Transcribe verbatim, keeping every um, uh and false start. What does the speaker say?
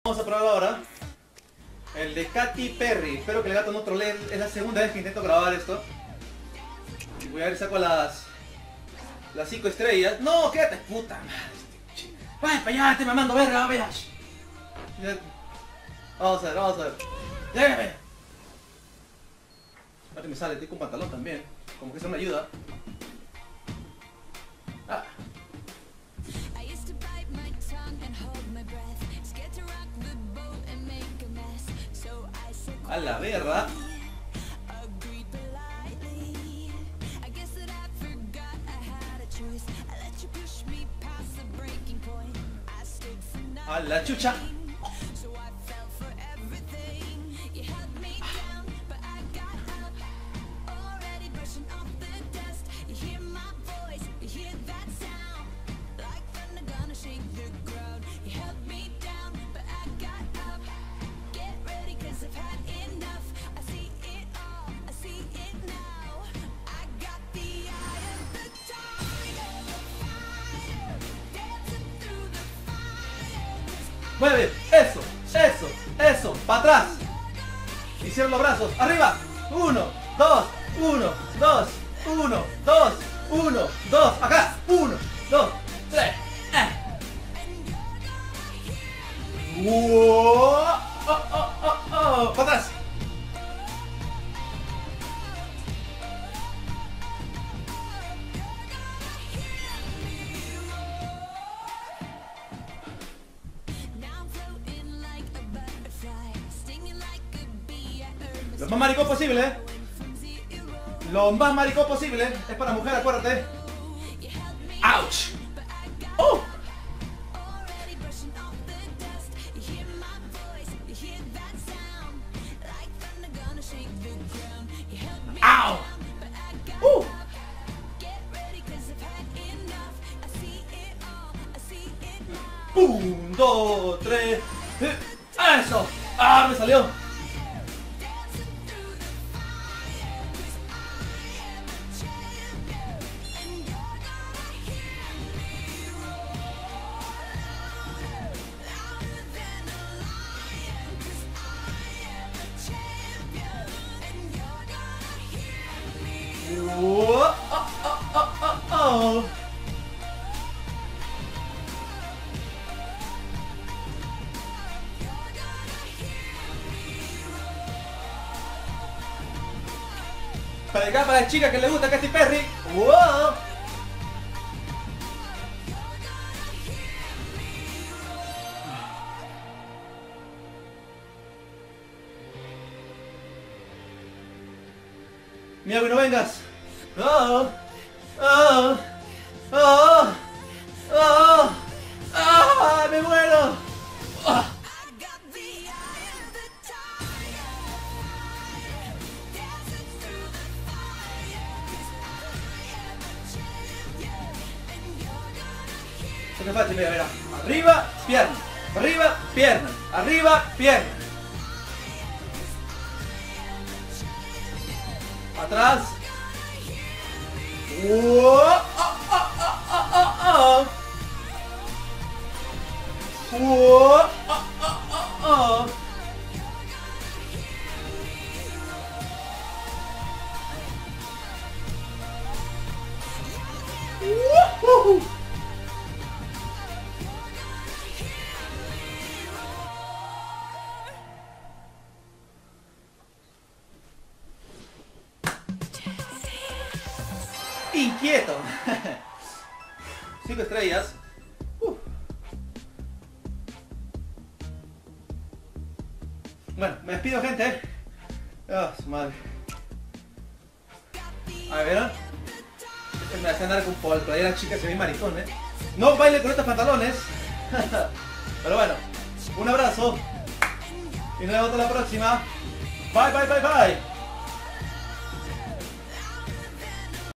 Vamos a probar ahora el de Katy Perry. Espero que el gato no trolee. Es la segunda vez que intento grabar esto. Voy a ver si saco las las cinco estrellas. No, quédate, puta madre. Vaya para allá, te mamando verga, vaya. Vamos a ver, vamos a ver. Llévame. Ahora me sale, estoy con pantalón también. Como que eso me ayuda. Ah. A la verga. A la chucha. Mueve, eso, eso, eso, para atrás. Y cierra los brazos, arriba. Uno, dos, uno, dos, uno, dos, uno, dos, acá, uno, dos, tres. Eh. Wow. Oh, oh, oh, oh. Para atrás. Lo más maricón posible, ¿eh? Lo más maricón posible. Es para mujer, acuérdate. ¡Auch! ¡Oh! ¡Au! ¡Uh! ¡Un, dos, tres! ¡Eso! ¡Ah, me salió! Oh, oh, oh, oh, oh. Para acá, para la chica que le gusta Katy Perry. Wow. Mira que no vengas. Oh, oh, oh, oh, oh, me muero. Oh. Esto es fácil, mira, mira. Arriba, pierna. Arriba, pierna. Arriba, pierna. Atrás. Oh, oh, oh, oh, oh, oh. Oh, oh, oh, oh. Uh-huh. Inquieto. Cinco estrellas. Uh. Bueno, me despido, gente. Oh, su madre. A ver, me hace andar con pol, pero ahí la chica se ve maricón, eh. No baile con estos pantalones. Pero bueno, un abrazo y nos vemos hasta la próxima. Bye, bye, bye, bye.